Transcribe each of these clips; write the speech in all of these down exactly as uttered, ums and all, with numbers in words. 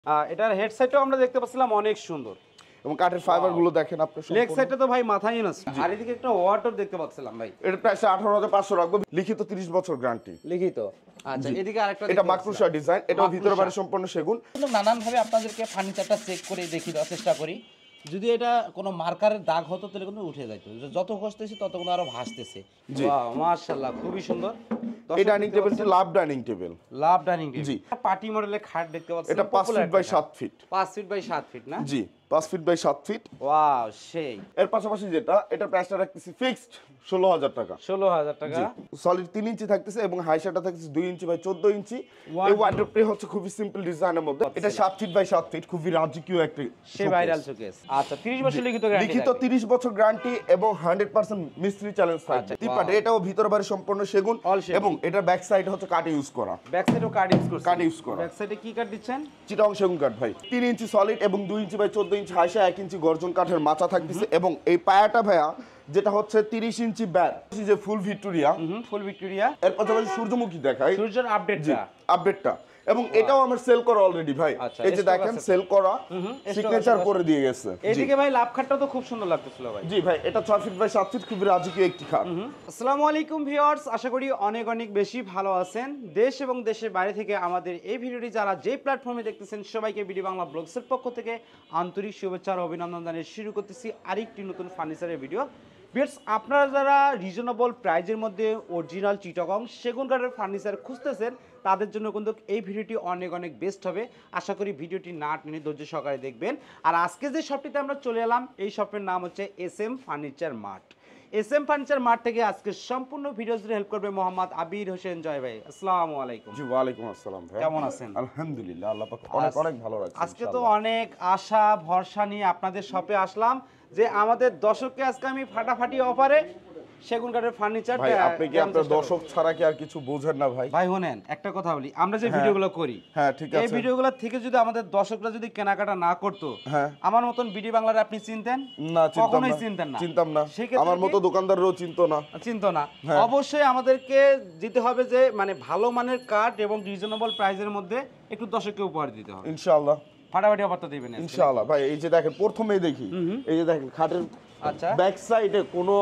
এটার হেড সাইডটাও আমরা দেখতে পাচ্ছিলাম অনেক সুন্দর এবং কাঠের ফাইবার গুলো দেখেন আপনি লেগ সাইডটা তো ভাই মাথায় নষ্ট আর এদিকে একটা ওয়াটার দেখতে পাচ্ছিলাম ভাই এটা প্রাইস আঠারো হাজার পাঁচশো রাখবো লিখিত ত্রিশ বছর গ্যারান্টি লিখিত আচ্ছা এদিকে আরেকটা এটা মাকড়সা ডিজাইন এটা ভিতরে বাইরে সম্পূর্ণ সেগুন নানান ভাবে আপনাদেরকে ফার্নিচারটা চেক করে দেখিয়ে দেওয়ার চেষ্টা করি যদি এটা কোনো মার্কারের দাগ হতো তাহলে কিন্তু উঠে যাইতো যত ঘষতেছি তত কিন্তু আরো ভাসতেছে ওয়াও মাশাআল্লাহ খুবই সুন্দর এই ডাইনিং টেবিলটি love dining table love dining table জি পার্টি মডেলের খাট দেখতে পাচ্ছেন এটা পাঁচ ফিট বাই সাত ফিট পাঁচ ফিট বাই সাত ফিট না জি পাঁচ ফিট বাই সাত ফিট ওয়াও সেই এর পাশাপাশি যেটা এটা প্রাইসটা রাখতেছি ফিক্সড ষোলো হাজার টাকা ষোলো হাজার টাকা সলিড তিন ইঞ্চি থাকতেছে এবং হাইশাটা থাকতেছে দুই ইঞ্চি বাই চোদ্দ ইঞ্চি এই ওয়ার্ডরোবটি হচ্ছে খুবই সিম্পল ডিজাইনের মধ্যে এটা সাত ফিট বাই সাত ফিট খুবই রাজকীয় একটা সে ভাইরাল শোকেস আচ্ছা ত্রিশ বছর লিখিত গ্যারান্টি লিখিত ত্রিশ বছর গ্যারান্টি এবং হান্ড্রেড পার্সেন্ট মিস্ত্রি চ্যালেঞ্জ থাকবে তিনপাটে এটাও ভিতর বাইরে সম্পূর্ণ সেগুন এবং এটা ব্যাক সাইড হচ্ছে কাঠ ইউজ করা ব্যাক সাইডও কাঠ ইউজ করছে কাঠ ইউজ করা ব্যাক সাইডে কি কাঠ দিচ্ছেন চিটাং সেগুন কাঠ ভাই তিন ইঞ্চি সলিড এবং দুই ইঞ্চি বাই চোদ্দ ইঞ্চি হাইশা এক ইঞ্চি গর্জন কাঠের মাচা থাকতেছে এবং এই পায়াটা ভাইয়া যেটা হচ্ছে তিরিশ ইঞ্চি ব্যাট যে ফুল ভিক্টোরিয়া ফুল ভিক্টোরিয়া এর পাশাপাশি সূর্যমুখী দেখাই সূর্যের আপডেটটা আপডেটটা এবং এটাও আমার সেল করা অলরেডি ভাই এই যে দেখেন সেল করা সিগনেচার করে দিয়ে গেছে এদিকে ভাই লাভ খাটটা তো খুব সুন্দর লাগতেছিল ভাই জি ভাই এটা ছয় ফিট বাই সাত ফিট খুবই রাজকীয় একটি খাট আসসালামু আলাইকুম ভিউয়ার্স আশা করি অনেক অনেক বেশি ভালো আছেন দেশ এবং দেশের বাইরে থেকে আমাদের এই ভিডিওটি যারা যে প্ল্যাটফর্মে দেখতেছেন সবাইকে বিডি বাংলা ব্লগসের পক্ষ থেকে আন্তরিক শুভেচ্ছা ও অভিনন্দন জানিয়ে শুরু করতেছি আরেকটি নতুন ফার্নিচারের ভিডিও ভিউয়ার্স আপনারা যারা রিজনেবল প্রাইজের মধ্যে অরিজিনাল চিটাগং সেগুন কাঠের ফার্নিচার খুঁজতেছেন তাদের জন্য কিন্তু এই ভিডিওটি অনেক অনেক বেস্ট হবে আশা করি ভিডিওটি না টেনে ধৈর্য সহকারে দেখবেন আর আজকে যে শপটিতে আমরা চলে এলাম এই শপের নাম হচ্ছে S M furniture mart S M furniture mart থেকে আজকে সম্পূর্ণ ভিডিও জুড়ে হেল্প করবে মোহাম্মদ আবির হোসেন জয় ভাই আসসালামু আলাইকুম জি ওয়ালাইকুম আসসালাম ভাই কেমন আছেন আলহামদুলিল্লাহ আল্লাহ পাক অনেক অনেক ভালো রাখছেন আজকে তো অনেক আশা ভরসা নিয়ে আপনাদের শপে আসলাম যে আমাদের দর্শককে আজকে আমি ফাটাফাটি অফারে সেগুন কাঠের ফার্নিচার ভাই আপনি কি আপনার দর্শক ছাড়া কি আর কিছু বোঝেন না ভাই ভাই শুনেন একটা কথা বলি আমরা যে ভিডিওগুলো করি হ্যাঁ ঠিক আছে এই ভিডিওগুলো থেকে যদি আমাদের দর্শকরা যদি কেনাকাটা না করতো হ্যাঁ আমার মতন বিডি বাংলার আপনি চিনতেন না চিনতাম কখনোই না চিনতেন না চিনতাম না আমার মতো দোকানদারও চিনতো না চিনতো না অবশ্যই আমাদেরকে দিতে হবে যে মানে ভালো মানের কাঠ এবং রিজনেবল প্রাইসের মধ্যে একটু দর্শককে উপহার দিতে হবে ইনশাআল্লাহ ফাটাফাটি অফারটা দিবেন ইনশাআল্লাহ ভাই এই যে দেখেন প্রথমেই দেখি এই যে দেখেন খাটের আচ্ছা ব্যাক সাইডে কোনো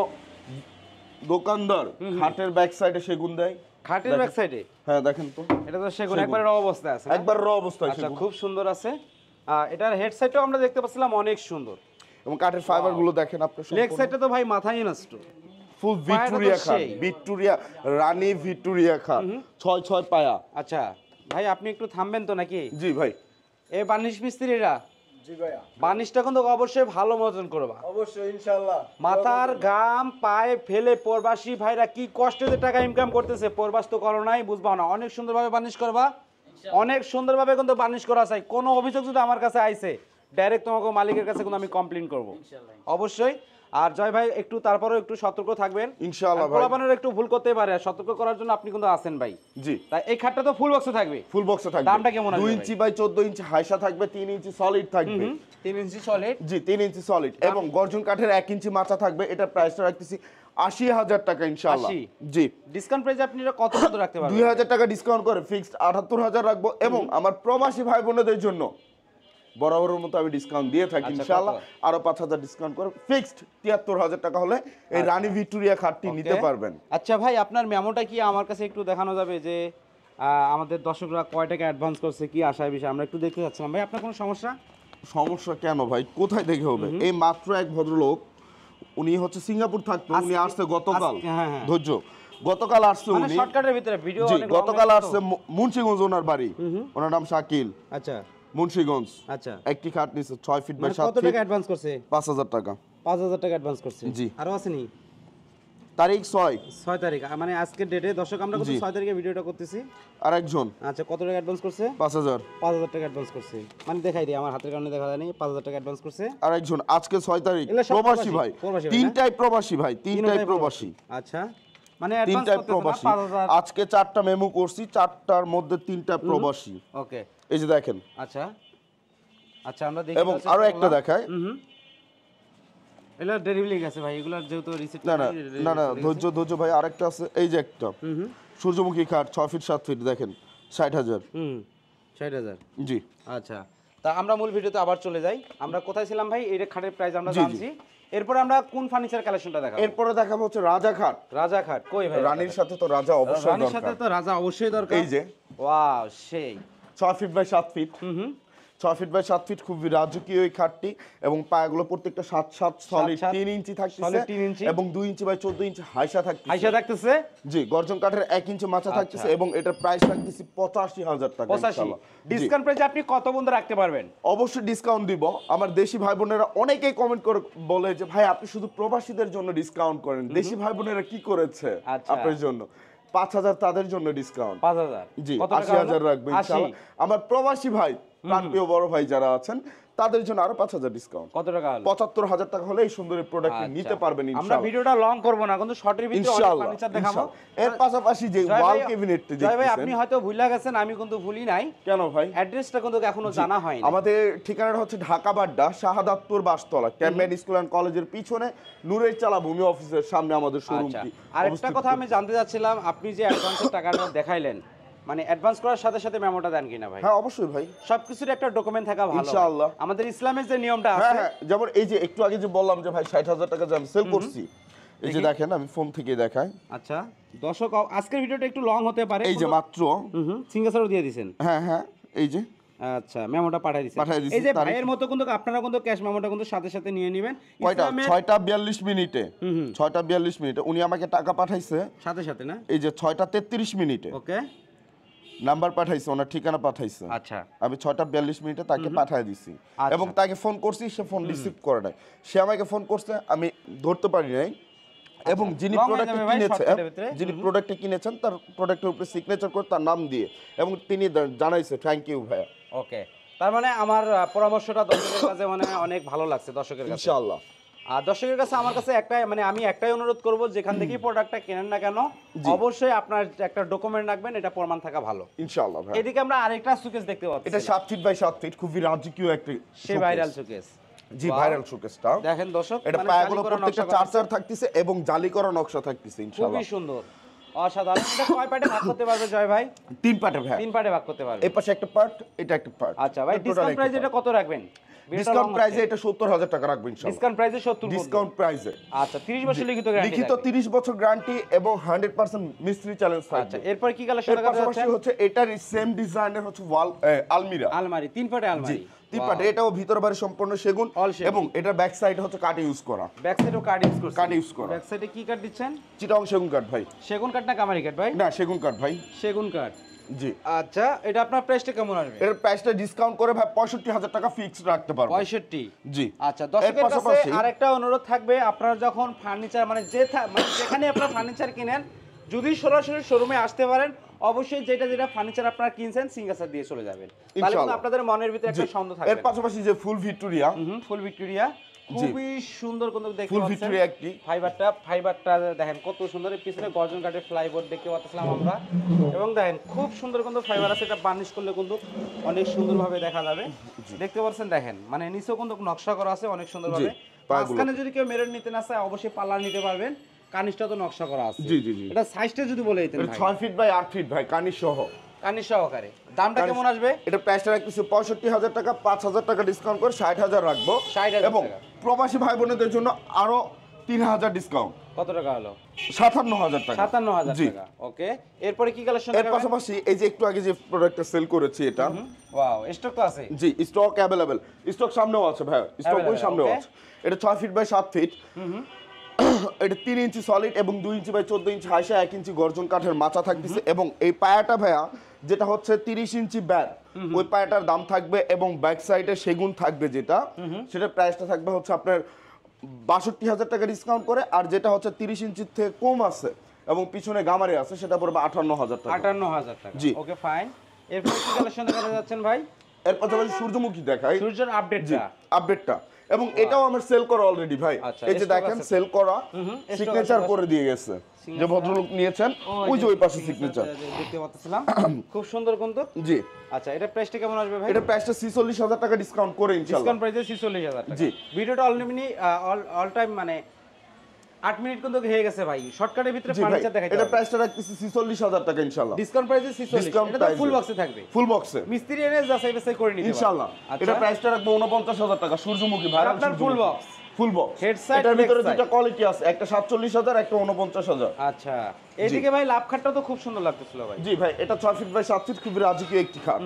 দোকানদার খাটের ব্যাক সাইডে সেগুন দেয় খাটের ব্যাক সাইডে হ্যাঁ দেখেন তো এটা তো সেগুন একবার র অবস্থায় আছে একবার র অবস্থায় আচ্ছা খুব সুন্দর আছে এটার হেড সাইডটাও আমরা দেখতে পাচ্ছিলাম অনেক সুন্দর এবং কাঠের ফাইবার গুলো দেখেন আপনি লেগ সাইডটা তো ভাই মাথায় নষ্ট ফুল ভিক্টোরিয়া খাট ভিক্টোরিয়া রানী ভিক্টোরিয়া খাট ছয় ছয় পায়া আচ্ছা ভাই আপনি একটু থামবেন তো নাকি জি ভাই এই বার্নিশ মিস্ত্রিরা জি ভাইয়া বার্নিশটা কিন্তু অবশ্যই ভালো মতন করবা অবশ্যই ইনশাআল্লাহ মাথার গাম পায়ে ফেলে প্রবাসী ভাইরা কি কষ্টে যে টাকা ইনকাম করতেছে প্রবাস তো করো নাই বুঝবা না অনেক সুন্দরভাবে বার্নিশ করবা অনেক সুন্দরভাবে কিন্তু বার্নিশ করা চাই কোনো অভিযোগ যদি আমার কাছে আইছে ডাইরেক্ট তোমাকে মালিকের কাছে কিন্তু আমি কমপ্লেইন করব অবশ্যই আর জয় ভাই একটু তারপরেও একটু সতর্ক থাকবেন ইনশাআল্লাহ ভাই পোলাপানের একটু ভুল করতে পারে সতর্ক করার জন্য আপনি কিন্তু আছেন ভাই জি তাই এই খাটটা তো ফুল বক্সে থাকবে ফুল বক্সে থাকবে দামটা কেমন আসবে দুই ইঞ্চি বাই চোদ্দ ইঞ্চি হাইসা থাকবে তিন ইঞ্চি সলিড থাকবে তিন ইঞ্চি সলিড জি তিন ইঞ্চি সলিড এবং গর্জন কাঠের এক ইঞ্চি মাচা থাকবে এটা প্রাইসটা রাখতেছি আশি হাজার টাকা ইনশাআল্লাহ জি ডিসকাউন্ট প্রাইস আপনি এটা কত কত রাখতে পারবেন দুই হাজার টাকা ডিসকাউন্ট করে ফিক্সড আটাত্তর হাজার রাখবো এবং আমার প্রবাসী ভাই বোনদের জন্য বরাবরের মতো আমি ডিসকাউন্ট দিয়ে থাকি ইনশাআল্লাহ আরো পাঁচ হাজার ডিসকাউন্ট করে ফিক্সড তিয়াত্তর হাজার টাকা হলে এই রানী ভিক্টোরিয়া খাটটি নিতে পারবেন আচ্ছা ভাই আপনার মেমোটা কি আমার কাছে একটু দেখানো যাবে যে আমাদের দর্শকরা কয় টাকা অ্যাডভান্স করছে কি আশায় বিষয় আমরা একটু দেখতে যাচ্ছিলাম ভাই আপনার কোনো সমস্যা সমস্যা কেন ভাই কোথায় দেখে হবে এই মাত্র এক ভদ্রলোক উনি হচ্ছে সিঙ্গাপুর থাকতো উনি আসছে গতকাল ধৈর্য গতকাল আসছে মানে উনি শর্টকাটের ভিতরে ভিডিও জি অনেক গতকাল আসছে মুন্সিগঞ্জ ওনার বাড়ি ওনার নাম শাকিল আচ্ছা মুন্সিগঞ্জ আচ্ছা একটি খাট নিছে ছয় ফিট বাই সাত কত ফিট টাকা অ্যাডভান্স করছে পাঁচ হাজার টাকা পাঁচ হাজার টাকা অ্যাডভান্স করছে জি আরো আছে নি তারিখ ছয় ছয় তারিখ মানে আজকের ডেটে দর্শক আমরা কিন্তু ছয় তারিখে ভিডিওটা করতেছি আরেকজন আচ্ছা কত টাকা অ্যাডভান্স করছে পাঁচ হাজার পাঁচ হাজার টাকা অ্যাডভান্স করছে মানে দেখাই দিই আমার হাতের কারণে দেখা যায়নি পাঁচ হাজার টাকা অ্যাডভান্স করছে আরেকজন আজকে ছয় তারিখ প্রবাসী ভাই তিনটাই প্রবাসী ভাই তিনটাই প্রবাসী আচ্ছা মানে তিনটাই প্রবাসী আজকে চারটা মেমো করছি চারটার মধ্যে তিনটা প্রবাসী ওকে এই যে দেখেন আচ্ছা আচ্ছা আমরা দেখি এবং আরো একটা দেখায় হুম এলা ডেলিভারি গেছে ভাই এগুলা যেহেতু রিসিপ্ট না না না না ধৈর্য ধৈর্য ভাই আরেকটা আছে এই যে একটা সূর্যমুখী খাট ছয় ফিট সাত ফিট দেখেন ষাট হাজার হুম ষাট হাজার জি আচ্ছা তা আমরা মূল ভিডিওতে আবার চলে যাই। আমরা কোথায় ছিলাম ভাই? এই খাটের প্রাইস আমরা জি, জি। জানছি। এরপর আমরা কোন ফার্নিচার কালেকশনটা দেখাবো? এরপরে দেখাবো হচ্ছে রাজা খাট। রাজা খাট কই ভাই? রানীর সাথে তো রাজা অবশ্যই রানীর সাথে দরকার। তো রাজা অবশ্যই দরকার। এই যে ওয়াও সেই ছয় ফিট বাই সাত ফিট হুম হুম ছয় ফিট বাই সাত ফিট খুবই রাজকীয় এই খাটটি এবং পায়াগুলো প্রত্যেকটা সাত সাত সলিড সাত, তিন ইঞ্চি থাকতেছে solid তিন ইঞ্চি। এবং দুই ইঞ্চি বাই চোদ্দ ইঞ্চি হাইসা থাকতেছে। আইসা থাকতেছে জি, গর্জন কাঠের এক ইঞ্চি মাচা থাকতেছে এবং এটার প্রাইস রাখতেছি পঁচাশি হাজার টাকা পঁচাশি। ইনশাআল্লাহ। জি, ডিসকাউন্ট প্রাইসে আপনি কত বন্ধু রাখতে পারবেন? অবশ্যই ডিসকাউন্ট দিব। আমার দেশি ভাই বোনেরা অনেকেই কমেন্ট করে বলে যে ভাই আপনি শুধু প্রবাসীদের জন্য ডিসকাউন্ট করেন, দেশি ভাই বোনেরা কি করেছে আচ্ছা। আপনার জন্য? পাঁচ হাজার তাদের জন্য ডিসকাউন্ট। পাঁচ হাজার। জি, কত টাকা আশি হাজার হলো? রাখবো আশি। ইনশাআল্লাহ। আমার প্রবাসী ভাই প্রান্তীয় বড় ভাই যারা আছেন তাদের জন্য আরো পাঁচ হাজার ডিসকাউন্ট। কত টাকা হলো? পঁচাত্তর হাজার টাকা হলে এই সুন্দর প্রোডাক্ট আচ্ছা। নিতে পারবেন আমরা ইনশাআল্লাহ। ভিডিওটা লং করব না, কিন্তু শর্টের ভিতরে অনেক ইনশাআল্লাহ, ফার্নিচার দেখাবো। ইনশাআল্লাহ। এর পাশাপাশি যে জয় ওয়াল ভাই- ক্যাবিনেটটি জয় ভাই আপনি দেখতেছেন, হয়তো ভুলে গেছেন, আমি কিন্তু ভুলি নাই। কেন ভাই? অ্যাড্রেসটা কিন্তু এখনো জানা হয়নি। আমাদের ঠিকানাটা হচ্ছে Dhaka Badda Shahadatpur Bashtola campaign school and কলেজের পিছনে নূরের চালা ভূমি অফিসের সামনে আমাদের আচ্ছা, শোরুমটি আরেকটা অবস্থিত। কথা আমি জানতে চাচ্ছিলাম, আপনি যে অ্যাডভান্সের টাকাটা দেখাইলেন, মানে অ্যাডভান্স করার সাথে সাথে মেমোটা দেন কিনা ভাই? হ্যাঁ অবশ্যই ভাই, সবকিছুর একটা ডকুমেন্ট থাকা ভালো। ইনশাআল্লাহ। আমাদের ইসলামের যে নিয়মটা হ্যাঁ আছে। হ্যাঁ, যেমন এই যে একটু আগে যে বললাম যে ভাই ষাট হাজার টাকা যে আমি সেল করছি, এই যে দেখেন আমি ফোন থেকে দেখাই, আচ্ছা দর্শক, আজকের ভিডিওটা একটু লং হতে পারে। এই যে মাত্র, হুম হুম সিঙ্গাসারও দিয়ে দিয়েছেন। হ্যাঁ হ্যাঁ এই যে আচ্ছা মেমোটা পাঠিয়ে দিয়েছেন। পাঠিয়ে দিছি, এই যে তারিখ- ভাইয়ের মতো কিন্তু আপনারা কিন্তু ক্যাশ মেমোটা কিন্তু সাথে সাথে নিয়ে নেবেন। কয়টা ইসলামের ছয়টা বিয়াল্লিশ মিনিটে ছয়টা বিয়াল্লিশ মিনিটে উনি আমাকে টাকা পাঠাইছে। সাথে সাথে না? এই যে ছয়টা তেত্রিশ মিনিটে ওকে নাম্বার পাঠাইছে, ওনার ঠিকানা পাঠাইছে। আচ্ছা আমি ছয়টা বিয়াল্লিশ মিনিটে তাকে পাঠিয়ে দিছি আচ্ছা। এবং তাকে ফোন করছি, সে ফোন রিসিভ করে নাই। সে আমাকে ফোন করছে, আমি ধরতে পারি নাই এবং যিনি Long হয়ে প্রোডাক্টটা যাবে ভাই, কিনেছে shortcut এর ভিতরে। যিনি প্রোডাক্টটা কিনেছেন তার প্রোডাক্টের উপরে সিগনেচার করে তার নাম দিয়ে এবং তিনি দা- জানাইছে থ্যাংক ইউ ভাইয়া ওকে। তার মানে আমার আহ, পরামর্শটা দর্শকের কাছে মানে অনেক ভালো লাগছে দর্শকের কাছে। ইনশাআল্লাহ। আর দর্শকের কাছে আমার কাছে একটাই মানে আমি একটাই অনুরোধ করব, যেখান থেকেই প্রোডাক্টটা কেনেন না কেন অবশ্যই আপনার একটা ডকুমেন্ট রাখবেন, এটা প্রমাণ থাকা ভালো। ইনশাআল্লাহ ভাই। এদিকে আমরা আরেকটা সুকেস দেখতে পাচ্ছি, এটা সাত ফিট বাই সাত ফিট খুবই রাজকীয় একটি সে ভাইরাল সুকেস। জি, ভাইরাল শোকেসটা দেখেন দর্শক, এটা মানে পায়াগুলো জালি করা প্রত্যেকটা নকশা করা চার চার থাকতেছে এবং জালি করা নকশা থাকতেছে ইনশাআল্লাহ। খুবই সুন্দর, অসাধারণ। এটা কয় পার্টে ভাগ করতে পারবে জয় ভাই? তিন পার্টে ভাই, তিন পার্টে ভাগ করতে পারবে। এই পাশে একটা পার্ট, এটা একটা পার্ট। আচ্ছা ভাই, ডিসকাউন্ট প্রাইস এটা কত রাখবেন? ডিসকাউন্ট প্রাইসে এটা সত্তর হাজার টাকা রাখবো ইনশাআল্লাহ। ডিসকাউন্ট প্রাইসে সত্তর। ডিসকাউন্ট প্রাইসে আচ্ছা তিরিশ বছর লিখিত গ্যারান্টি। লিখিত তিরিশ বছর গ্যারান্টি এবং হান্ড্রেড পার্সেন্ট মিস্ত্রি চ্যালেঞ্জ আচ্ছা থাকবে। এরপর কি কালেকশন এর দেখাতে পাশাপাশি যাচ্ছেন? হচ্ছে এটার সেম ডিজাইনের হচ্ছে ওয়াল আলমিরা। আলমারি, তিন পাটে জি, আলমারি। তিন পার্টে, এটাও ভিতর বাড়ি সম্পূর্ণ সেগুন All সেগুন। এবং এটার ব্যাক সাইড হচ্ছে কাঠ ইউজ করা। ব্যাক সাইডেও কার্ড ইউজ করছেন? কাঠ ইউজ করা। ব্যাক সাইডে কি কার্ড দিচ্ছেন? চিটাং সেগুন কাঠ ভাই। সেগুন কাঠ না কামারি কাঠ ভাই? না, সেগুন কাঠ ভাই। সেগুন কাঠ। জি, আচ্ছা এটা আপনার প্রাইসটা কেমন আসবে? এর প্রাইসটা ডিসকাউন্ট করে ভাই পঁয়ষট্টি হাজার টাকা ফিক্সড রাখতে পারবো। পঁয়ষট্টি। জি, আচ্ছা এর দর্শকের কাছে পাশাপাশি আরেকটা অনুরোধ থাকবে, আপনারা যখন ফার্নিচার মানে যে থা- মানে যেখানে আপনারা ফার্নিচার কিনেন, যদি সরাসরি শোরুমে আসতে পারেন, অবশ্যই যেটা যেটা ফার্নিচার আপনারা কিনছেন সিঙ্গাসার দিয়ে চলে যাবেন, তাহলে কিন্তু ইনশাআল্লাহ। আপনাদের মনের ভিতরে একটা জি, সন্দেহ এর থাকবে না। পাশাপাশি যে ফুল ভিক্টোরিয়া, হুম ফুল ভিক্টোরিয়া খুবই সুন্দর, কিন্তু দেখতে ফুল পাচ্ছেন ভিক্টোরিয়া একটি ফাইবারটা ফাইবারটা দেখেন কত সুন্দর। এর পিছনে গর্জন কাঠের ফ্লাইবোর্ড দেখতে পাচ্ছিলাম আমরা, এবং দেখেন খুব সুন্দর কিন্তু ফাইবার আছে, এটা বার্নিশ করলে কিন্তু অনেক সুন্দরভাবে দেখা যাবে। দেখতে পাচ্ছেন দেখেন, মানে নিচেও কিন্তু নকশা করা আছে অনেক সুন্দরভাবে। পায়াগুলো। মাঝখানে যদি কেউ মেরর নিতে না চায় অবশ্যই পাল্লা নিতে পারবেন, কানিশটা তো নকশা করা আছে। জি, জি, জি। এটা সাইজটা যদি বলে দিতেন এটা ভাই। ছয় ফিট বাই আট ফিট ভাই, কানি সহ। কানিশ সহকারে দামটা কেমন আসবে? এটা প্রাইসটা রাখতেছি পঁয়ষট্টি হাজার টাকা, পাঁচ হাজার টাকা ডিসকাউন্ট করে ষাট হাজার রাখবো। ষাট হাজার এবং টাকা। প্রবাসী ভাই বোনদের জন্য আরো তিন হাজার ডিসকাউন্ট, কত টাকা হলো? সাতান্ন হাজার টাকা। সাতান্ন হাজার জি। টাকা। ওকে, এরপরে কি কালেকশন? এর পাশাপাশি এই যে একটু আগে যে প্রোডাক্টটা সেল করেছি এটা, ওয়াও স্টক তো আছে। জি, স্টক অ্যাভেলেবেল, স্টক সামনেও আছে ভাই, স্টক ওই Available, সামনেও okay. আছে। এটা ছয় ফিট বাই সাত ফিট, এটা তিন ইঞ্চি সলিড এবং দুই ইঞ্চি বাই চোদ্দ ইঞ্চি হাইসা, এক ইঞ্চি গর্জন কাঠের মাচা থাকতেছে এবং এই পায়াটা ভাইয়া যেটা হচ্ছে তিরিশ ইঞ্চি ব্যাক, ওই পায়াটার দাম থাকবে এবং ব্যাক সাইডে সেগুন থাকবে যেটা, সেটা প্রাইসটা থাকবে হচ্ছে আপনার বাষট্টি হাজার টাকা ডিসকাউন্ট করে। আর যেটা হচ্ছে তিরিশ ইঞ্চির থেকে কম আছে এবং পিছনে গামারি আছে সেটা পড়বে আটান্ন হাজার টাকা। আটান্ন হাজার টাকা। জি। Okay fine. এরপরে কি কালেকশন দেখাতে যাচ্ছেন ভাই? এর পাশাপাশি সূর্যমুখী দেখাই, সূর্যের জি, আপডেটটা। আপডেটটা, এবং এটাও আমার সেল করা অলরেডি ভাই। আচ্ছা, এই যে stock দেখেন আছে। সেল করা, হুম, stock সিগনেচার আছে। করে দিয়ে গেছে যে ভদ্রলোক নিয়েছেন, ওই যে ওই পাশে সিগনেচার। দেখতে পাচ্ছিলাম খুব সুন্দর কিন্তু। জি, আচ্ছা এটা প্রাইসটা কেমন আসবে ভাই? এটা প্রাইসটা ছিচল্লিশ হাজার টাকা ডিসকাউন্ট করে ইনশাআল্লাহ। ডিসকাউন্ট প্রাইসে ছেচল্লিশ হাজার টাকা। জি। ভিডিওটা অলরেডি অল অল টাইম মানে আট মিনিট কিন্তু হয়ে গেছে ভাই শর্টকাটের ভিতরে জি ভাই ফার্নিচার দেখাই এটা প্রাইসটা রাখতেছি ছেচল্লিশ হাজার টাকা ইনশাআল্লাহ ডিসকাউন্ট প্রাইসে ছেচল্লিশ Discount এটা তো price ফুল এ। বক্সে থাকবে ফুল বক্সে মিস্ত্রি এনে যাচাই বাছাই করে নিতে ইনশাআল্লাহ আচ্ছা এটা প্রাইসটা রাখবো উনপঞ্চাশ হাজার টাকা সূর্যমুখী ভাই আপনার full box? Full box Head side, এটার ভিতরে leg side? দুটো কোয়ালিটি আছে একটা সাতচল্লিশ হাজার একটা উনপঞ্চাশ হাজার আচ্ছা এইদিকে ভাই লাভ খাটটা তো খুব সুন্দর লাগতেছিল ভাই জি ভাই এটা ছয় ফিট বাই সাত ফিট খুবই রাজকীয় একটি খাট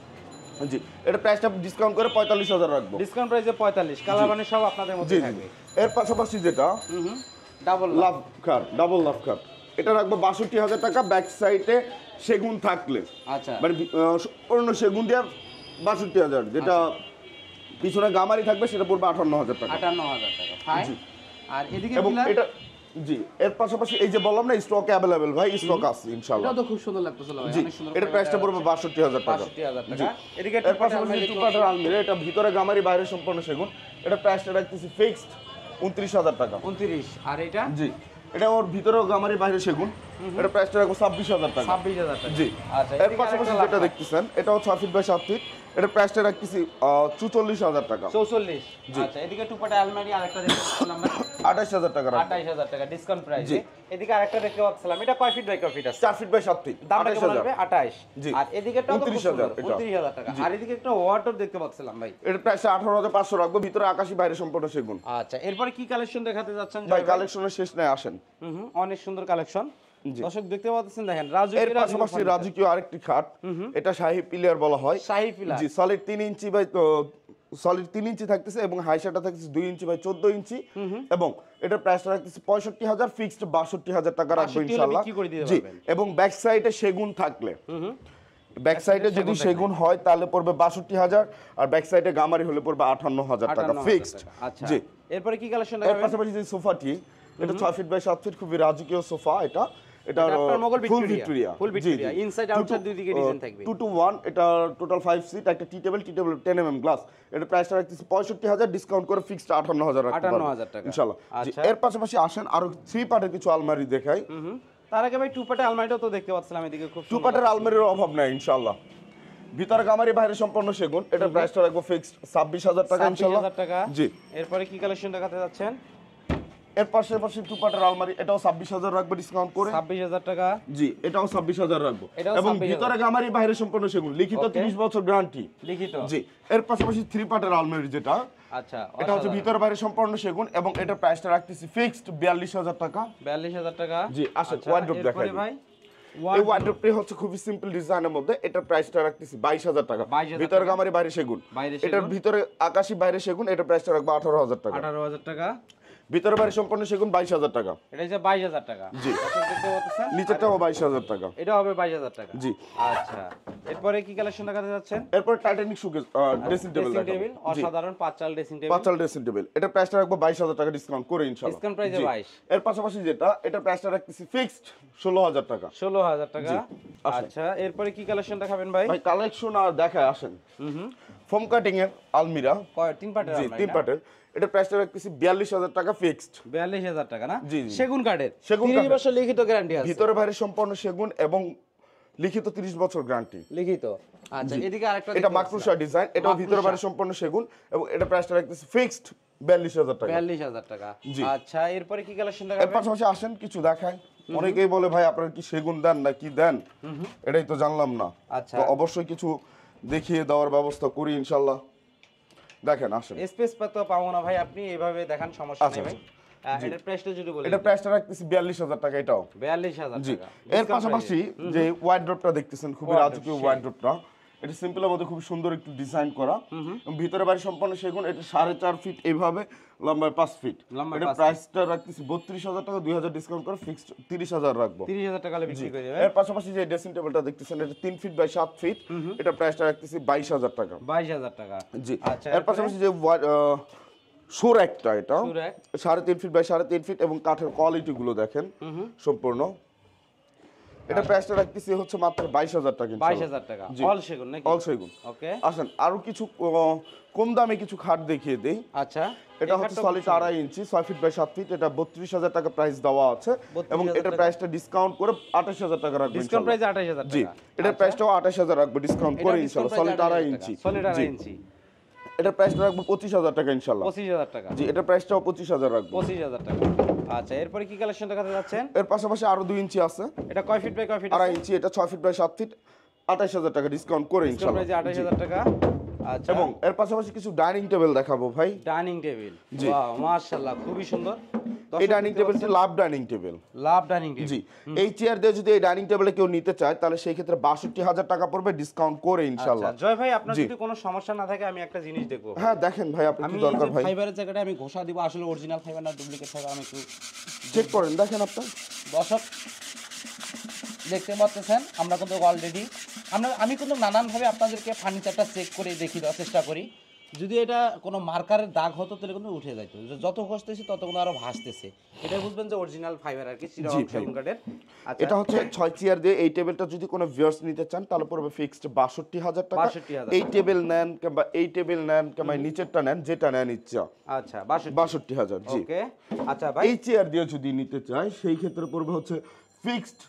জি এটা প্রাইসটা ডিসকাউন্ট করে পঁয়তাল্লিশ হাজার রাখবো ডিসকাউন্ট প্রাইসে পঁয়তাল্লিশ কালার মানে সব আপনাদের জি মধ্যে জি থাকবে এর পাশাপাশি যেটা ডাবল লাভ খাট ডাবল লাভ খাট এটা রাখবো বাষট্টি হাজার টাকা ব্যাক সাইডে সেগুন থাকলে আচ্ছা মানে আহ, অন্য সেগুন দিয়ে বাষট্টি হাজার যেটা পিছনে গামারি থাকবে সেটা পড়বে আটান্ন হাজার টাকা আটান্ন হাজার টাকা ফাইন জি। আর এদিকে এবং পিলার এটা জি এর পাশাপাশি এই যে বললাম না স্টক অ্যাভেলেবেল ভাই স্টক আছে ইনশাআল্লাহ এটাও তো খুব সুন্দর লাগতেছিল ভাই জি অনেক সুন্দর এটা প্রাইসটা পড়বে বাষট্টি হাজার টাকা বাষট্টি হাজার জি। টাকা এদিকে এর পাশাপাশি টু পার্টের আলমিরা এটা ভিতরে গামারি বাইরে সম্পূর্ণ সেগুন এটা প্রাইসটা রাখতেছি ফিক্সড উনত্রিশ হাজার টাকা উনত্রিশ আর এটা জি এটা ওর ভিতরেও গামারি বাইরে সেগুন এটা প্রাইসটা রাখবো ছাব্বিশ হাজার টাকা ছাব্বিশ হাজার টাকা জি আচ্ছা এর পাশাপাশি যেটা দেখতেছেন এটাও ছয় ফিট বাই সাত ফিট এটা প্রাইসটা রাখতেছি চুচল্লিশ হাজার টাকা চৌচল্লিশ আচ্ছা এদিকে টুপাটা আলমারি আরেকটা দেখতে পাচ্ছিলাম ভাই আঠাশ হাজার টাকা রাখবো আঠাইশ হাজার টাকা ডিসকাউন্ট প্রাইস জি। এদিকে আরেকটা দেখতে পাচ্ছিলাম এটা কয় ফিট বাই কয় ফিট আছে চার ফিট বাই সাত ফিট দামটা আঠাশ কেমন হাজার আসবে আঠাইশ জি। আর এদিকে উনত্রিশ হাজার এটা। উনত্রিশ হাজার টাকা আর এদিকে একটা ওয়াটার দেখতে পাচ্ছিলাম ভাই এটা প্রাইসটা আঠারো হাজার পাঁচশো রাখবো ভিতরে আকাশি বাইরে সম্পূর্ণ সেগুন আচ্ছা এরপরে কি কালেকশন দেখাতে যাচ্ছেন ভাই জয় ভাই? কালেকশনের শেষ নাই আসেন হুম হুম, অনেক সুন্দর কালেকশন জি। দর্শক দেখতে পাচ্ছেন দেখেন রাজু এর পাশাপাশি রাজকীয় আরেকটি খাট এটা শাহী পিলিয়ার বলা হয় শাহী পিলার। জি সলিড তিন ইঞ্চি বাই সলিড তিন ইঞ্চি থাকতেছে এবং হাইসাটা থাকতেছে দুই ইঞ্চি বাই চোদ্দ ইঞ্চি এবং এটার প্রাইসটা রাখতেছে পঁয়ষট্টি হাজার ফিক্সড বাষট্টি হাজার টাকা রাখবো বাষট্টি হলে ইনশাল্লাহ বিক্রি করে দিতে জি পারবেন। এবং ব্যাক সাইডে সেগুন থাকলে ব্যাক সাইডে যদি সেগুন হয় তাহলে পড়বে বাষট্টি হাজার আর ব্যাক সাইডে গামারি হলে পড়বে আটান্ন হাজার টাকা আটান্ন হাজার ফিক্সড টাকা। আচ্ছা জি এরপরে কি কালেকশন এর দেখাবেন পাশাপাশি যে সোফাটি এটা ছয় ফিট বাই সাত ফিট খুবই রাজকীয় সোফা এটা এটা এটা আপনার Mughal full Victoria. Victoria full Victoria. Inside, outside দুই দিকে ডিজাইন থাকবে। টু টু ওয়ান এটা টোটাল ফাইভ সিট একটা tea table tea table ten mm glass এটা প্রাইসটা রাখতেছি পঁয়ষট্টি হাজার ডিসকাউন্ট করে ফিক্সড আটান্ন হাজার রাখতে আটান্ন পারবো হাজার টাকা। ইনশাআল্লাহ জি, আচ্ছা। এর পাশাপাশি আসেন আরো থ্রি পার্টের কিছু আলমারি দেখাই হুম তার আগে ভাই টুপাটে আলমারিটাও তো দেখতে পাচ্ছিলাম এদিকে খুব টু সুন্দর পার্টের আলমারির অভাব নাই ইনশাআল্লাহ ভিতরে গামারি বাইরে সম্পূর্ণ সেগুন এটা প্রাইসটা রাখবো ফিক্সড ছাব্বিশ হাজার টাকা ছাব্বিশ ইনশাআল্লাহ হাজার টাকা জি এরপরে কি কালেকশন দেখাতে যাচ্ছেন এর পাশাপাশি টু পার্টের আলমারি এটাও ছাব্বিশ হাজার রাখবো ডিসকাউন্ট করে ছাব্বিশ হাজার টাকা জি এটাও ছাব্বিশ হাজার রাখবো এটাও এবং ছাব্বিশ হাজার। ভিতরে গামারি বাইরে সম্পূর্ণ সেগুন লিখিত Okay. তিরিশ বছর গ্যারান্টি লিখিত জি এর পাশাপাশি থ্রি পার্টের আলমারি যেটা আচ্ছা এটা হচ্ছে ভিতরে বাইরে সম্পূর্ণ সেগুন এবং এটা প্রাইসটা রাখতেছি ফিক্সড বিয়াল্লিশ হাজার টাকা বিয়াল্লিশ হাজার টাকা জি, আসেন, আচ্ছা, wardrobe এরপরে দেখাই দিই। ভাই এই ওয়ার্ডরোবটি হচ্ছে খুবই সিম্পল ডিজাইনের মধ্যে এটার প্রাইসটা রাখতেছি বাইশ হাজার টাকা বাইশ হাজার ভিতরে টাকা। গামারি বাইরে সেগুন বাইরে এটার সেগুন। ভিতরে আকাশি বাইরে সেগুন এটা প্রাইসটা রাখবো আঠারো হাজার টাকা আঠারো হাজার টাকা ভিতরে বাইরে সম্পূর্ণ সেগুন বাইশ হাজার টাকা এটা হচ্ছে বাইশ হাজার টাকা জি। দর্শক দেখতে পাচ্ছেন নিচেরটাও বাইশ হাজার টাকা এটা হবে বাইশ হাজার টাকা জি। আচ্ছা এরপরে কি কালেকশন দেখাতে যাচ্ছেন এরপর Titanic showcase dressing table dressing table অসাধারণ পাঁচ চাল ড্রেসিং টেবিল পাঁচাল ড্রেসিং টেবিল এটা প্রাইসটা রাখবো বাইশ হাজার টাকা ডিসকাউন্ট করে ইনশাআল্লাহ Discount price এ জি। বাইশ। এর পাশাপাশি যেটা এটা প্রাইসটা রাখতেছি ফিক্সড ষোলো হাজার টাকা ষোলো হাজার টাকা আসেন। আচ্ছা এরপরে কি কালেকশন দেখাবেন ভাই ভাই কালেকশন আর দেখায় আসেন ফোম কাটিং এর আলমিরা কয় তিন পাটের জি আলমারি তিন না? পার্টের এটা প্রাইসটা রাখতেছি বিয়াল্লিশ হাজার টাকা ফিক্সড বিয়াল্লিশ হাজার টাকা না জি, জি। সেগুন কাঠের সেগুন তিরিশ কাঠের। বছর লিখিত গ্যারান্টি আছে ভিতরে বাইরে সম্পূর্ণ সেগুন এবং লিখিত তিরিশ বছর গ্যারান্টি লিখিত আচ্ছা এদিকে আরেকটা এটা মাকড়সা ডিজাইন এটা ভিতরে বাইরে সম্পূর্ণ সেগুন এবং এটা প্রাইসটা রাখতেছি ফিক্সড বিয়াল্লিশ হাজার টাকা বিয়াল্লিশ হাজার টাকা জি। আচ্ছা এরপরে কি কালেকশন এর দেখাবেন পাশাপাশি আসেন কিছু দেখায় অনেকেই বলে ভাই আপনারা কি সেগুন দেন না কি দেন এটাই তো জানলাম না আচ্ছা। তো অবশ্যই কিছু দেখিয়ে দেওয়ার ব্যবস্থা করি ইনশাল্লাহ দেখেন আসেন স্পেস তো পাবো না ভাই আপনি এইভাবে দেখান সমস্যা আচ্ছা, নেই ভাই আহ, এটার প্রাইসটা যদি বলেন এটা প্রাইসটা রাখতেছি বিয়াল্লিশ হাজার টাকা এটাও বিয়াল্লিশ হাজার জি টাকা এর পাশাপাশি যে ওয়ার্ড্রপটা দেখতেছেন খুবই Wardrobe, রাজকীয় সেই। ওয়ার্ড্রপটা এটা সিম্পলের মধ্যে খুব সুন্দর একটু ডিজাইন করা এবং ভিতরে বাড়ি সম্পূর্ণ সেগুন এটা সাড়ে চার ফিট এইভাবে লম্বায় পাঁচ ফিট লম্বায় এটা পাঁচ feet। প্রাইসটা রাখতেছি বত্রিশ হাজার টাকা দুই হাজার ডিসকাউন্ট করে ফিক্সড তিরিশ হাজার রাখবো তিরিশ হাজার টাকা হলে বিক্রি করে দেবেন এর পাশাপাশি যে ড্রেসিং টেবিলটা দেখতেছেন এটা তিন ফিট বাই সাত ফিট এটা প্রাইসটা রাখতেছি বাইশ হাজার টাকা বাইশ হাজার টাকা জি আচ্ছা এর পাশাপাশি যে সুর একটা এটা Sure rack। সাড়ে তিন ফিট বাই সাড়ে তিন ফিট এবং কাঠের কোয়ালিটি গুলো দেখেন সম্পূর্ণ এটা প্রাইসটা রাখতেছি হচ্ছে মাত্র বাইশ হাজার টাকা বাইশ হাজার টাকা জি। অল সেগুন নাকি অল সেগুন ওকে আসেন আরো কিছু আহ, কম দামে কিছু খাট দেখিয়ে দেই আচ্ছা এটা এই হচ্ছে খাটটা সলিড আড়াই ইঞ্চি ছয় ফিট বাই সাত ফিট এটা বত্রিশ হাজার টাকা প্রাইস দেওয়া আছে বত্রিশ এবং হাজার এটা টাকা। প্রাইসটা ডিসকাউন্ট করে আঠাশ হাজার টাকা রাখবো ডিসকাউন্ট প্রাইস আঠাশ হাজার জি টাকা এটার প্রাইসটাও আঠাশ হাজার রাখবো ডিসকাউন্ট করে ইনশাল্লাহ সলিড আড়াই ইঞ্চি সলিড জি। আড়াই ইঞ্চি এটার প্রাইসটা রাখবো পঁচিশ হাজার টাকা ইনশাল্লাহ পঁচিশ হাজার টাকা জি এটার প্রাইসটাও পঁচিশ হাজার রাখবো পঁচিশ হাজার টাকা আচ্ছা, এরপরে কি কালেকশন দেখাতে যাচ্ছেন? এর পাশাপাশি আরো দুই ইঞ্চি আছে, এটা কয় ফিট বাই কয় ফিট? আড়াই ইঞ্চি, এটা ছয় ফিট বাই সাত ফিট, আঠাশ হাজার টাকা ডিসকাউন্ট করে ইনশাআল্লাহ। আঠাশ হাজার টাকা। আচ্ছা, এবং এর পাশাপাশি কিছু ডাইনিং টেবিল দেখাবো ভাই। ডাইনিং টেবিল, ওয়াও মাশাআল্লাহ, খুবই সুন্দর। এই ডাইনিং টেবিলটি love dining table. Love dining table, জি। এই চেয়ার দিয়ে যদি এই ডাইনিং টেবিলে কেউ নিতে চায় তাহলে সেই ক্ষেত্রে বাষট্টি হাজার টাকা পড়বে ডিসকাউন্ট করে ইনশাআল্লাহ। আচ্ছা, জয় ভাই, আপনার জি। যদি কোনো সমস্যা না থাকে আমি একটা জিনিস দেখবো। হ্যাঁ দেখেন ভাই, আপনার আমি কি দরকার ভাই? ফাইবারের জায়গাটা আমি ঘোষা দিব আসলে অরিজিনাল ফাইবার না ডুপ্লিকেট ফাইবার আমি একটু চেক করেন, দেখেন আপনার। দর্শক দেখতে পাচ্ছেন আমরা কিন্তু অলরেডি আমরা আমি কিন্তু নানানভাবে আপনাদেরকে ফার্নিচারটা চেক করে দেখিয়ে দেওয়ার চেষ্টা করি। যদি এটা কোনো মার্কারের দাগ হতো তাহলে কিন্তু উঠে যেত, যত ঘষতেছি তত কিন্তু আরো ভাসতেছে। এটা বুঝবেন যে অরিজিনাল ফাইবার আর কি, জি চিটাগং ভাই। সেগুন কাঠের। আচ্ছা, এটা হচ্ছে ছয় চেয়ার দিয়ে এই টেবিলটা যদি কোনো ভিউয়ার্স নিতে চান তাহলে পড়বে ফিক্সড বাষট্টি হাজার টাকা। বাষট্টি হাজার এই টেবিল নেন কিংবা এই টেবিল নেন কিংবা নিচেরটা নেন, যেটা নেন ইচ্ছা, আচ্ছা, বাষট্টি। বাষট্টি হাজার। জি। ওকে, আচ্ছা ভাই, এই চেয়ার দিয়ে যদি নিতে চাই সেই ক্ষেত্রে পড়বে হচ্ছে ফিক্সড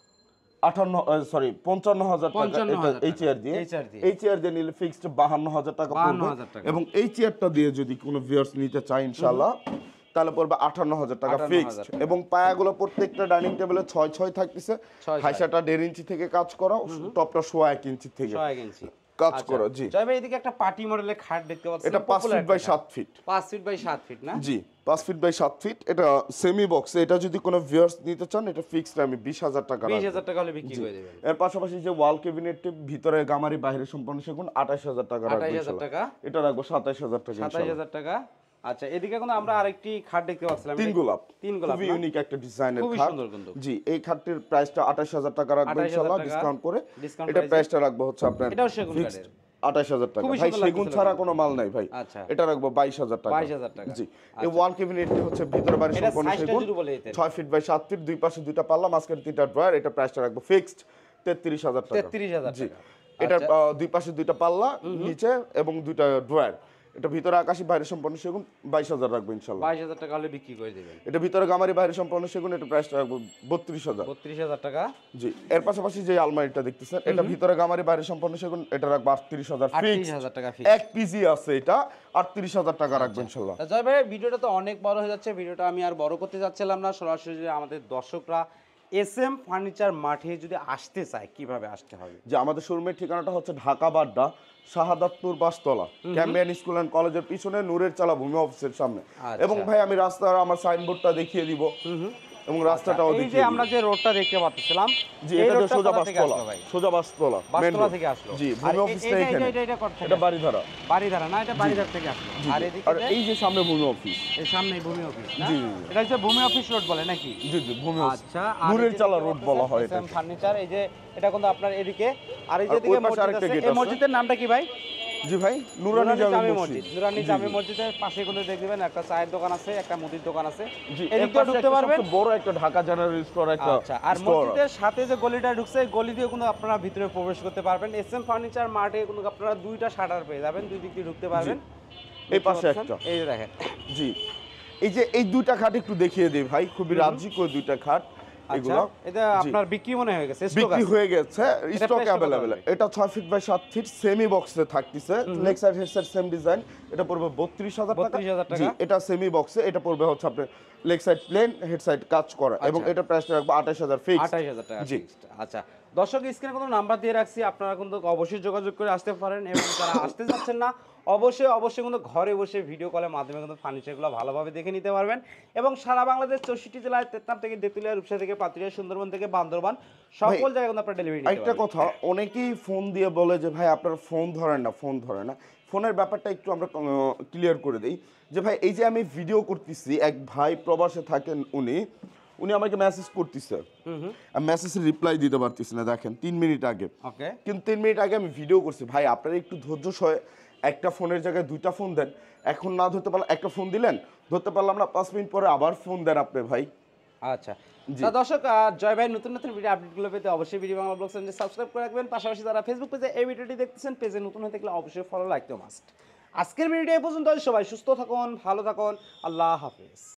আটান্ন সরি পঞ্চান্ন হাজার টাকা। পঞ্চান্ন এটা হাজার এই টাকা। চেয়ার দিয়ে এই চেয়ার দিয়ে। এই চেয়ার দিয়ে নিলে ফিক্সড বাহান্ন হাজার টাকা বাহান্ন পড়বে। হাজার টাকা। এবং এই চেয়ারটা দিয়ে যদি কোনো ভিউয়ার্স নিতে চায় ইনশাআল্লাহ তাহলে পড়বে আটান্ন হাজার টাকা আটান্ন ফিক্সড। হাজার টাকা। এবং পায়াগুলো প্রত্যেকটা ডাইনিং টেবিলে ছয় ছয় থাকতেছে, ছয় ছয়। হাইসাটা দেড় ইঞ্চি থেকে কাজ করা, টপটা সোয়া এক ইঞ্চি থেকে ছয় ইঞ্চি কাজ আচ্ছা, করা। জি। জয় ভাই, এদিকে একটা পার্টি মডেলের খাট দেখতে পাচ্ছেন, এটা পাঁচ ফিট বাই সাত ফিট। পাঁচ ফিট বাই সাত ফিট না? জি, পাঁচ ফিট বাই সাত ফিট। এটা সেমি বক্স। এটা যদি কোনো ভিউয়ার্স নিতে চান এটা ফিক্সড আমি বিশ হাজার টাকা বিশ রাখবো। হাজার টাকা হলে বিক্রি করে দেবেন। এর পাশাপাশি যে ওয়াল ক্যাবিনেট ভিতরে গামারি বাইরে সম্পূর্ণ সেগুন আঠাশ হাজার টাকা রাখবো আঠাশ হাজার ইনশাআল্লাহ। টাকা। এটা রাখবো সাতাশ হাজার টাকা সাতাশ ইনশাআল্লাহ। হাজার টাকা। আচ্ছা, এদিকে কিন্তু আমরা আরেকটি খাট দেখতে পাচ্ছিলাম, তিন এটা- গোলাপ, তিন গোলাপ খুবই না? ইউনিক একটা ডিজাইনের খুবই খাট। সুন্দর কিন্তু। জি, এই খাটটির প্রাইসটা আঠাশ হাজার টাকা রাখবো আঠাশ হাজার ইনশাআল্লাহ টাকা ডিসকাউন্ট করে। ডিসকাউন্ট এটা প্রাইসে। প্রাইসটা রাখবো হচ্ছে আপনার এটাও সেগুন ফিক্সড কাঠের। আঠাশ হাজার টাকা। খুবই ভাই সুন্দর সেগুন লাগতেছিল ছাড়া কিন্তু। কোনো মাল নাই ভাই। আচ্ছা। এটা রাখবো বাইশ হাজার টাকা। বাইশ হাজার টাকা। জি। এই ওয়াল ক্যাবিনেটটি হচ্ছে ভিতরে বাইরে এটা সম্পূর্ণ সাইজটা সেগুন, যদি বলে দিতেন। ছয় ফিট বাই সাত ফিট, দুই পাশে দুইটা পাল্লা, মাঝখানে তিনটা ড্রয়ার। এটা প্রাইসটা রাখবো ফিক্সড তেত্রিশ হাজার টাকা। তেত্রিশ হাজার জি। টাকা। এটা আচ্ছা। আহ, দুই পাশে দুইটা পাল্লা, নিচে এবং দুইটা ড্রয়ার। এটা ভিতরে আকাশি বাইরে সম্পূর্ণ সেগুন, বাইশ হাজার রাখবো ইনশাআল্লাহ। বাইশ হাজার টাকা হলে বিক্রি করে দেবেন। এটা ভিতরে গামারি বাইরে সম্পূর্ণ সেগুন, এটা প্রাইসটা রাখবো বত্রিশ হাজার। বত্রিশ হাজার টাকা। জি। এর পাশাপাশি যে আলমারিটা দেখতেছেন এটা ভিতরে গামারি বাইরে সম্পূর্ণ সেগুন, এটা রাখবো আটত্রিশ হাজার আটত্রিশ ফিক্সড। হাজার টাকা ফিক্স। এক পিজি আছে এটা, আটত্রিশ হাজার টাকা রাখবো ইনশাআল্লাহ। তা জয় ভাই, ভিডিওটা তো অনেক বড় হয়ে যাচ্ছে, ভিডিওটা আমি আর বড় করতে যাচ্ছিলাম না। সরাসরি যে আমাদের দর্শকরা এস এম ফার্নিচার মাঠে যদি আসতে চায় কিভাবে আসতে হবে? যে আমাদের শোরুমের ঠিকানাটা হচ্ছে Dhaka Badda Shahadatpur Bashtola, Cambrian school and কলেজের পিছনে, নূরের চালা ভূমি অফিসের সামনে। আচ্ছা। এবং ভাই আমি রাস্তার আমার সাইনবোর্ডটা দেখিয়ে দিব এবং রাস্তাটাও এই যে দেখিয়ে আমরা দিব। যে রোডটা দেখতে পাচ্ছিলাম, জি, এই এটা তো রোডটা সোজা কোথা থেকে বাসতলা, আসলো ভাই? সোজা বাসতলা, main বাসতলা road। থেকে আসলো। জি, আর ভূমি এ- অফিসটা এটা- এখানে। এটা- এটা- এটা কোথা থেকে এটা আসলো? বাড়িধারা। বাড়িধারা না, এটা বাড়িধারা থেকে আসলো। জি, আর জি। এদিকে আর এই যে সামনে ভূমি অফিস। এই সামনে ভূমি অফিস না? জি, জি, জি। এটা হচ্ছে ভূমি অফিস রোড বলে নাকি? জি জি ভূমি অফিস। আচ্ছা, নূরের চালা রোড বলা হয় এটা। ফার্নিচার, এই যে এটা কিন্তু আপনার এদিকে, আর এই আর যে ওই দিকে পাশে মসজিদ আরেকটা আছে, gate এই আছে। মসজিদের নামটা কি ভাই? জি ভাই, নুরানি জামে মসজিদ। নুরানি জি, জামে জি। মসজিদের পাশে কিন্তু দেখবেন একটা চায়ের দোকান আছে, একটা মুদির দোকান আছে। জি, এদিক এর দিয়ে পাশে ঢুকতে একটা পারবেন। সবচেয়ে বড় একটা ঢাকা জেনারেল স্টোর একটা আচ্ছা, আর store আছে। মসজিদের সাথে যে গলিটা ঢুকছে, এই গলি দিয়ে কিন্তু আপনারা ভিতরে প্রবেশ করতে পারবেন। এস এম ফার্নিচার মার্টে কিন্তু আপনারা দুইটা শাটার পেয়ে যাবেন, দুই দিক দিয়ে ঢুকতে পারবেন। এই পাশে দেখতে পাচ্ছেন? একটা। এই যে দেখেন। জি, এই যে এই দুইটা খাট একটু দেখিয়ে দিই ভাই, খুবই রাজ্যিক ওই দুইটা খাট আচ্ছা, এগুলো। এটা জি। আপনার বিক্রি মনে হয়ে গেছে, stock বিক্রি আছে। হয়ে গেছে, এটা স্টক price কত অ্যাভেলেবেল। হবে? এটা ছয় ফিট বাই সাত ফিট সেমি বক্সে থাকতেছে, leg side head side same design. এটা পড়বে বত্রিশ হাজার টাকা। বত্রিশ হাজার টাকা। জি, এটা সেমি বক্সে, এটা পড়বে হচ্ছে আপনার leg side plain, head side কাজ করা, এবং আচ্ছা। এটা প্রাইসটা রাখবো আঠাশ হাজার ফিক্স। আঠাশ হাজার টাকা জি। fixed। আচ্ছা, দর্শক স্ক্রিনে কোনো নাম্বার দিয়ে রাখছি, আপনারা কিন্তু অবশ্যই যোগাযোগ করে আসতে পারেন। এবং যারা আসতে যাচ্ছেন না, অবশ্যই অবশ্যই কিন্তু ঘরে বসে ভিডিও কলের মাধ্যমে কিন্তু ফার্নিচারগুলো ভালোভাবে দেখে নিতে পারবেন। এবং সারা বাংলাদেশ চৌষট্টি জেলায়, তেতনাম থেকে তেঁতুলিয়া, রূপসা থেকে পাতুরিয়া, সুন্দরবন থেকে বান্দরবান, সকল জায়গায় কিন্তু আপনার ডেলিভারি একটা কথা, অনেকেই ফোন দিয়ে বলে যে ভাই আপনার ফোন ধরেন না, ফোন ধরে না। ফোনের ব্যাপারটা একটু আমরা ক্লিয়ার করে দিই যে ভাই এই যে আমি ভিডিও করতেছি, এক ভাই প্রবাসে থাকেন, উনি উনি আমাকে মেসেজ করতেছে, আমি মেসেজের রিপ্লাই দিতে পারতেছি না, দেখেন তিন মিনিট আগে। ওকে, কিন্তু তিন মিনিট আগে আমি ভিডিও করছি। ভাই আপনারা একটু ধৈর্য সহ একটা ফোনের জায়গায় দুইটা ফোন দেন, এখন না ধরতে পারলাম, একটা ফোন দিলেন, ধরতে পারলাম না, পাঁচ মিনিট পরে আবার ফোন দেন আপনি ভাই। আচ্ছা। তা দর্শক, আহ, জয় ভাই নতুন নতুন ভিডিও আপডেটগুলো পেতে অবশ্যই ভিডিও বাংলা ব্লগ চ্যানেলটি সাবস্ক্রাইব করে রাখবেন। পাশাপাশি যারা ফেসবুক পেজে এই ভিডিওটি দেখতেছেন, পেজে নতুন হয়ে থাকলে অবশ্যই ফলো লাইক তো মাস্ট। আজকের ভিডিওটি এই পর্যন্ত, সবাই সুস্থ থাকুন, ভালো থাকুন, আল্লাহ হাফেজ।